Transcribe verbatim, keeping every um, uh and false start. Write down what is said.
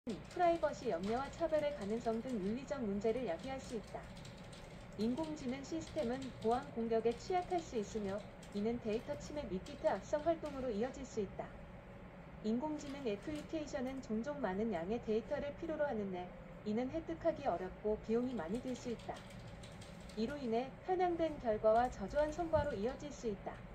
프라이버시 염려와 차별의 가능성 등 윤리적 문제를 야기할 수 있다. 인공지능 시스템은 보안 공격에 취약할 수 있으며 이는 데이터 침해 및 비트 악성 활동으로 이어질 수 있다. 인공지능 애플리케이션은 종종 많은 양의 데이터를 필요로 하는데 이는 획득하기 어렵고 비용이 많이 들 수 있다. 이로 인해 편향된 결과와 저조한 성과로 이어질 수 있다.